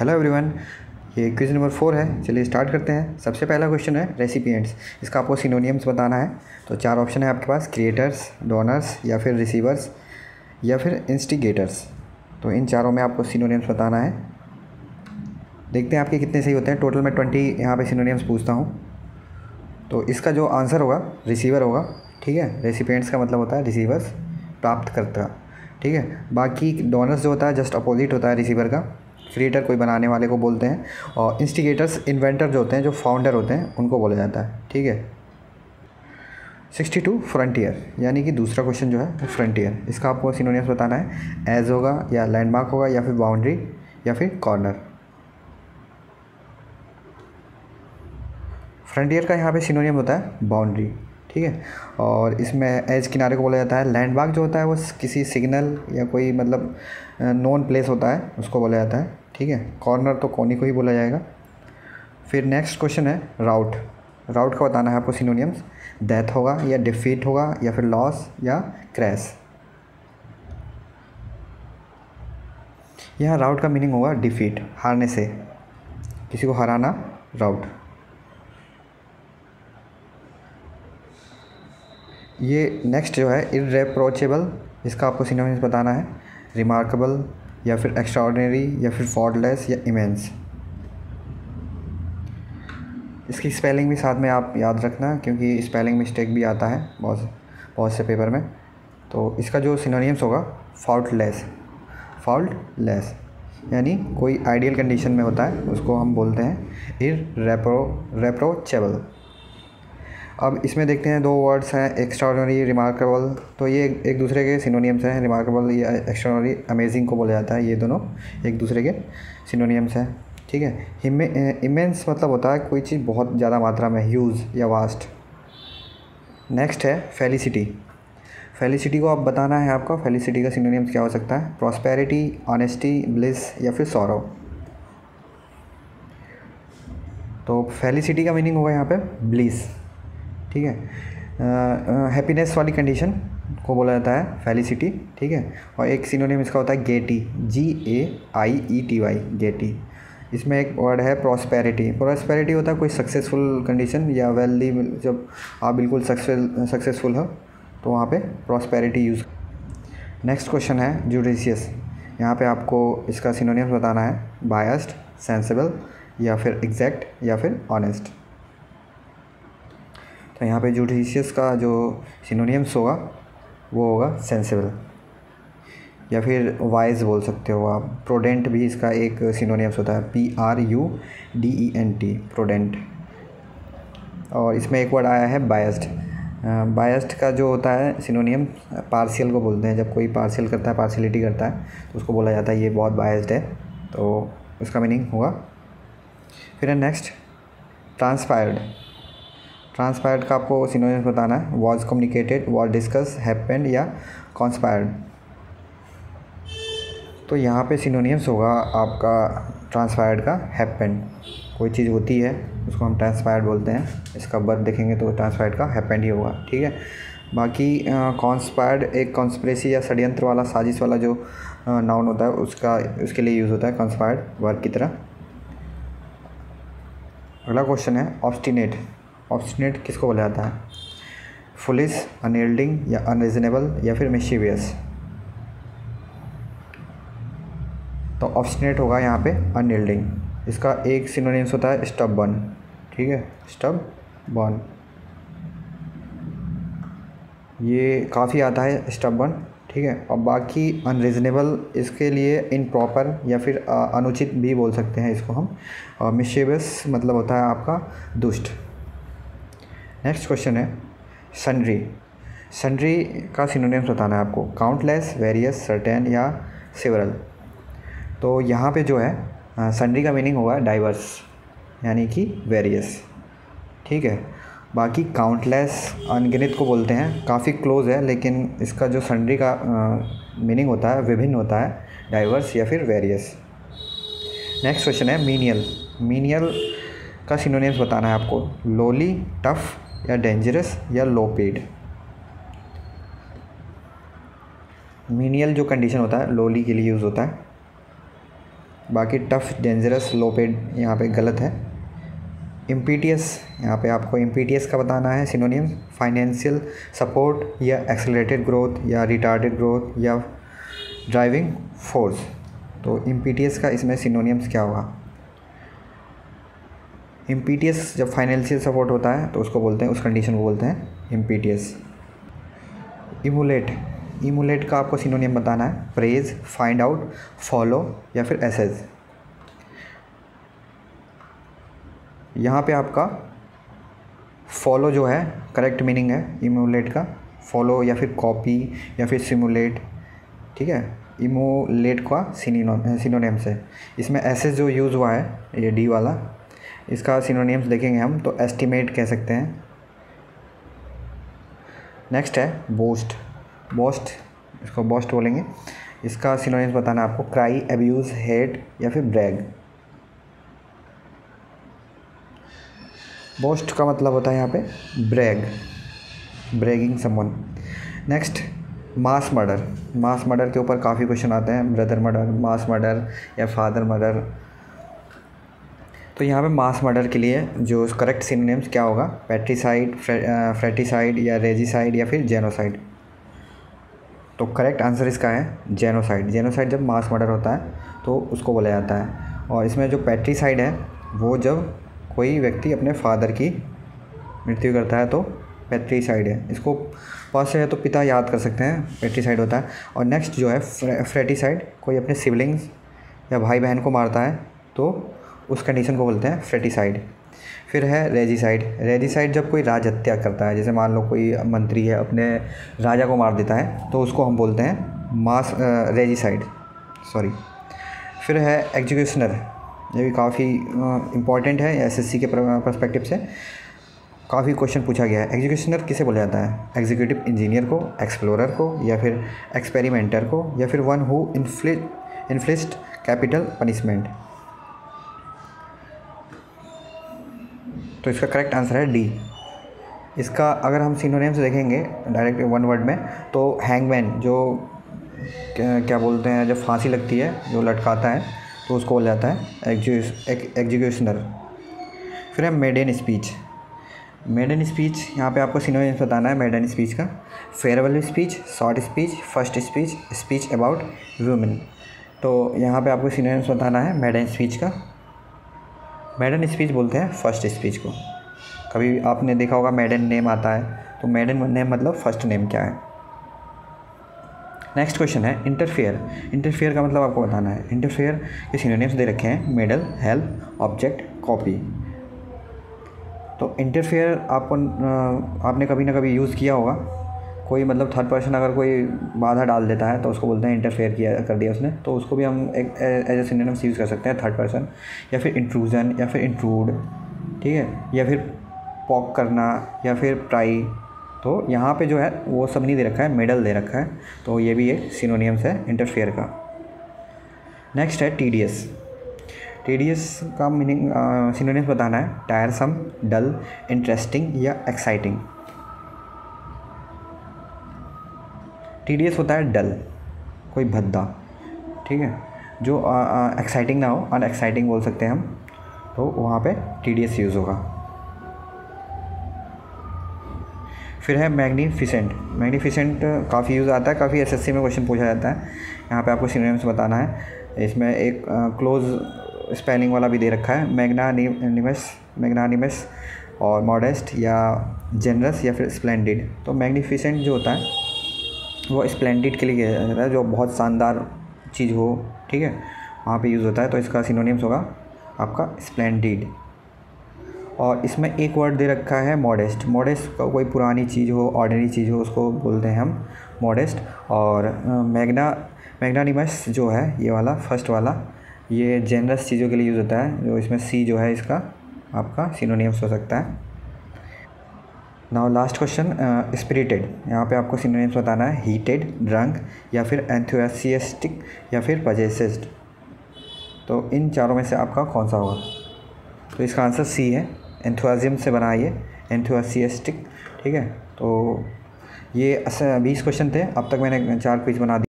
Hello everyone, ये quiz number 4 है। चलिए स्टार्ट करते हैं। सबसे पहला क्वेश्चन है रेसिपिएंट्स। इसका आपको सिनोनियम्स बताना है। तो 4 ऑप्शन है आपके पास, क्रिएटर्स, डोनर्स या फिर रिसीवर्स या फिर इंस्टिगेटर्स। तो इन चारों में आपको सिनोनियम्स बताना है। देखते हैं आपके कितने सही होते हैं। टोटल मैं 20 यहाँ पे सिनोनियम्स पूछता हूँ। तो इसका जो आंसर होगा रिसीवर होगा। ठीक है, रेसिपिएंट्स का मतलब होता है रिसीवर्स, प्राप्तकर्ता। ठीक है, बाकी डोनर्स जो होता है जस्ट अपोजिट होता है रिसीवर का। क्रिएटर कोई बनाने वाले को बोलते हैं, और इंस्टिगेटर्स इन्वेंटर जो होते हैं, जो फाउंडर होते हैं, उनको बोला जाता है। ठीक है। 62 फ्रंटियर, यानी कि दूसरा क्वेश्चन जो है फ्रंटियर। इसका आपको सिनोनिम्स बताना है। एज होगा या लैंडमार्क होगा या फिर बाउंड्री या फिर कॉर्नर। फ्रंटियर का यहाँ पे सिनोनिम होता है बाउंड्री। ठीक है, और इसमें एज किनारे को बोला जाता है। लैंडमार्क जो होता है वो किसी सिग्नल या कोई मतलब नोन प्लेस होता है, उसको बोला जाता है। ठीक है, कॉर्नर तो कोनी को ही बोला जाएगा। फिर नेक्स्ट क्वेश्चन है राउट। राउट का बताना है आपको सिनोनियम्स। डेथ होगा या डिफीट होगा या फिर लॉस या क्रैश। यहाँ राउट का मीनिंग होगा डिफीट, हारने से, किसी को हराना, राउट। ये नेक्स्ट जो है इररेप्रोचेबल। इसका आपको सिनोनिम्स बताना है। रिमार्केबल या फिर एक्स्ट्राऑर्डिनरी या फिर फॉल्टलेस या इमेंस। इसकी स्पेलिंग भी साथ में आप याद रखना, क्योंकि स्पेलिंग मिस्टेक भी आता है बहुत से पेपर में। तो इसका जो सिनोनिम्स होगा फॉल्टलेस। फॉल्टलेस यानी कोई आइडियल कंडीशन में होता है, उसको हम बोलते हैं इररेप्रोचेबल। अब इसमें देखते हैं 2 वर्ड्स हैं, एक्स्ट्राऑर्डिनरी, रिमार्केबल। तो ये एक दूसरे के सिनोनिम्स हैं। रिमार्केबल या एक्स्ट्राऑर्डिनरी अमेजिंग को बोला जाता है। ये दोनों एक दूसरे के सिनोनिम्स हैं। ठीक है। इमेंस मतलब होता है कोई चीज़ बहुत ज़्यादा मात्रा में, ह्यूज या वास्ट। नेक्स्ट है फेलिसिटी। फेलिसिटी को आप बताना है आपका। फेलिसिटी का सिनोनिम्स क्या हो सकता है? प्रॉस्पेरिटी, ऑनेस्टी, ब्लिस या फिर सॉरो। तो फेलिसिटी का मीनिंग होगा यहाँ पे ब्लिस। ठीक है, हैप्पीनेस वाली कंडीशन को बोला जाता है फेलिसिटी। ठीक है, और एक सिनोनिम इसका होता है गेटी, GAIETY, गेटी। इसमें एक वर्ड है प्रॉस्पेरिटी। प्रॉस्पेरिटी होता है कोई सक्सेसफुल कंडीशन या वेल्दी, जब आप बिल्कुल सक्सेसफुल हो तो वहाँ पे प्रॉस्पेरिटी यूज़। नेक्स्ट क्वेश्चन है जुडिशियस। यहाँ पे आपको इसका सिनोनिम्स बताना है। बायस्ड, सेंसिबल या फिर एग्जैक्ट या फिर ऑनेस्ट। तो यहाँ पे जुडिशियस का जो सिनोनिम्स होगा वो होगा सेंसिबल या फिर वाइज बोल सकते हो आप। प्रोडेंट भी इसका एक सिनोनिम्स होता है, PRUDENT, प्रोडेंट। और इसमें एक वर्ड आया है बायस्ड। बायस्ड का जो होता है सिनोनियम पार्शियल को बोलते हैं। जब कोई पार्शियल करता है, पार्शियलिटी करता है, तो उसको बोला जाता है ये बहुत बायस्ड है। तो उसका मीनिंग होगा। फिर है नेक्स्ट ट्रांसपायर्ड। ट्रांसपायर्ड का आपको सिनोनिम्स बताना है। Was communicated, was discuss, happened या कॉन्स्पायर्ड। तो यहाँ पे सिनोनिम्स होगा आपका ट्रांसपायर्ड का हैपेंड। कोई चीज़ होती है उसको हम ट्रांसपायर्ड बोलते हैं। इसका वर्ब देखेंगे तो ट्रांसपायर्ड का हैपेंड ही होगा। ठीक है, बाकी कॉन्स्पायर्ड एक कॉन्स्पिरेसी या षड्यंत्र वाला, साजिश वाला जो नाउन होता है, उसके लिए यूज़ होता है कॉन्स्पायर्ड वर्ब की तरह। अगला क्वेश्चन है ऑब्स्टिनेट। ऑब्स्टिनेट किसको बोला जाता है? फुलिश, अनयील्डिंग या अनरीजनेबल या फिर मिस्चीवियस। तो ऑब्स्टिनेट होगा यहाँ पे अनयील्डिंग। इसका एक सिनोनिम्स होता है स्टबबर्न। ठीक है, स्टबबर्न, ये काफ़ी आता है स्टबबर्न। ठीक है, और बाकी अनरीजनेबल इसके लिए इनप्रॉपर या फिर अनुचित भी बोल सकते हैं इसको हम। और मिस्चीवियस मतलब होता है आपका दुष्ट। नेक्स्ट क्वेश्चन है सन्ड्री। सन्ड्री का सिनोनिम्स बताना है आपको। काउंटलेस, वेरियस, सर्टेन या सेवरल। तो यहाँ पे जो है सन्ड्री का मीनिंग होगा डाइवर्स, यानी कि वेरियस। ठीक है, बाकी काउंटलेस अनगिनत को बोलते हैं, काफ़ी क्लोज है, लेकिन इसका जो सन्ड्री का मीनिंग होता है विभिन्न होता है, डाइवर्स या फिर वेरियस। नेक्स्ट क्वेश्चन है मीनियल। मीनियल का सिनोनिम्स बताना है आपको। लोली, टफ या डेंजरस या लो पेड। मीनियल जो कंडीशन होता है लोली के लिए यूज़ होता है। बाकी टफ, डेंजरस, लो पेड यहाँ पे गलत है। इम्पीटियस, यहाँ पे आपको इम्पीटियस का बताना है सिनोनिम। फाइनेंशियल सपोर्ट या एक्सेलरेटेड ग्रोथ या रिटार्डेड ग्रोथ या ड्राइविंग फोर्स। तो इम्पीटियस का इसमें सिनोनिम्स क्या होगा? इम्पीटियस जब फाइनेंशियल सपोर्ट होता है तो उसको बोलते हैं, उस कंडीशन को बोलते हैं इम्पीटियस। इमुलेट, इमुलेट का आपको सिनोनिम बताना है। प्रेज, फाइंड आउट, फॉलो या फिर एसेज। यहाँ पे आपका फॉलो जो है करेक्ट मीनिंग है इमुलेट का, फॉलो या फिर कॉपी या फिर सिमुलेट, ठीक है। इमुलेट का सिनोनिम्स है। इसमें एसेज जो यूज़ हुआ है, ये डी वाला, इसका सिनोनिम्स देखेंगे हम तो एस्टिमेट कह सकते हैं। नेक्स्ट है बोस्ट, बोस्ट, इसको बोस्ट बोलेंगे। इसका सिनोनिम्स बताना है आपको। क्राई, अब्यूज़, हेट या फिर ब्रैग। बोस्ट का मतलब होता है यहाँ पे brag, bragging someone. Next mass murder, mass murder के ऊपर काफ़ी क्वेश्चन आते हैं। ब्रदर मर्डर, मास मर्डर या फादर मर्डर। तो यहाँ पे मास मर्डर के लिए जो करेक्ट सिनोनिम्स क्या होगा? पैट्रिसाइड, फ्रेटिसाइड या रेजिसाइड या फिर जेनोसाइड। तो करेक्ट आंसर इसका है जेनोसाइड। जेनोसाइड जब मास मर्डर होता है तो उसको बोला जाता है। और इसमें जो पैट्रिसाइड है वो जब कोई व्यक्ति अपने फादर की मृत्यु करता है तो पैट्रिसाइड है। इसको पास से है तो पिता याद कर सकते हैं, पैट्रिसाइड होता है। और नेक्स्ट जो है फ्रेटिसाइड, कोई अपने सिबलिंग्स या भाई बहन को मारता है तो उस कंडीशन को बोलते हैं फ्रेटिसाइड। फिर है रेजिसाइड। रेजिसाइड जब कोई राज हत्या करता है, जैसे मान लो कोई मंत्री है अपने राजा को मार देता है तो उसको हम बोलते हैं मास रेजिसाइड, सॉरी। फिर है एग्जीक्यूशनर, ये भी काफ़ी इम्पॉर्टेंट है एसएससी के पर्सपेक्टिव से, काफ़ी क्वेश्चन पूछा गया है। एग्जीक्यूशनर किसे बोला जाता है? एग्जीक्यूटिव इंजीनियर को, एक्सप्लोरर को या फिर एक्सपेरिमेंटर को या फिर one who inflict capital punishment. तो इसका करेक्ट आंसर है डी। इसका अगर हम सिनोनिम्स देखेंगे डायरेक्ट वन वर्ड में तो हैंगमैन, जो क्या बोलते हैं जब फांसी लगती है जो लटकाता है तो उसको बोला जाता है एग्जीक्यूशनर। फिर है मेडन स्पीच। मेडन स्पीच यहाँ पे आपको सिनोनिम्स बताना है मेडन स्पीच का। Farewell speech, short speech, first speech, speech about women. तो यहाँ पे आपको सिनोनिम्स बताना है मेडन स्पीच का। मेडन स्पीच बोलते हैं फर्स्ट स्पीच को। कभी आपने देखा होगा मेडन नेम आता है, तो मेडन नेम मतलब फर्स्ट नेम क्या है। नेक्स्ट क्वेश्चन है इंटरफेयर। इंटरफेयर का मतलब आपको बताना है। इंटरफेयर के सिनोनिम्स दे रखे हैं मेडल, हेल्प, ऑब्जेक्ट, कॉपी। तो इंटरफेयर आपने कभी ना कभी यूज़ किया होगा। कोई मतलब थर्ड पर्सन अगर कोई बाधा डाल देता है तो उसको बोलते हैं इंटरफेयर किया कर दिया उसने, तो उसको भी हम एक एज ए सिनोनिम्स यूज़ कर सकते हैं, थर्ड पर्सन या फिर इंट्रूजन या फिर इंट्रूड, ठीक है, या फिर पॉक करना या फिर प्राई। तो यहाँ पे जो है वो सब नहीं दे रखा है, मेडल दे रखा है, तो ये भी एक सिनोनिम्स है इंटरफेयर का। नेक्स्ट है टीडियस। टीडियस का मीनिंग सिनोनिम्स बताना है। टायरसम, डल, इंटरेस्टिंग या एक्साइटिंग। टीडियस होता है डल, कोई भद्दा, ठीक है, जो एक्साइटिंग ना हो, अनएक्साइटिंग बोल सकते हैं हम, तो वहाँ पे टीडियस यूज़ होगा। फिर है मैग्निफिसेंट। मैग्निफिसेंट काफ़ी यूज़ आता है, काफ़ी एसएससी में क्वेश्चन पूछा जाता है। यहाँ पे आपको सिनोनिम्स बताना है। इसमें एक क्लोज स्पेलिंग वाला भी दे रखा है, मैग्नानिमस और मॉडेस्ट या जेनरस या फिर स्प्लेंडिड। तो मैग्निफिसेंट जो होता है वो स्प्लेंडिड के लिए किया जाता है, जो बहुत शानदार चीज़ हो, ठीक है, वहाँ पे यूज़ होता है। तो इसका सिनोनिम्स होगा आपका स्प्लेंडिड। और इसमें एक वर्ड दे रखा है मॉडेस्ट। मॉडेस्ट का कोई पुरानी चीज़ हो, ऑर्डिनरी चीज़ हो, उसको बोलते हैं हम मॉडेस्ट। और मैग्नानिमस जो है ये वाला फर्स्ट वाला, ये जेनरस चीज़ों के लिए यूज़ होता है, जो इसमें सी जो है इसका आपका सिनोनिम्स हो सकता है। Now last question spirited. यहाँ पे आपको सिनोनिम्स बताना है। हीटेड, ड्रंक या फिर एंथुसियास्टिक या फिर पजेस्ड। तो इन चारों में से आपका कौन सा होगा? तो इसका आंसर सी है, एंथुसियाज्म से बना ये, एंथुसियास्टिक, ठीक है। तो ये 20 क्वेश्चन थे, अब तक मैंने 4 क्विज बना दिए।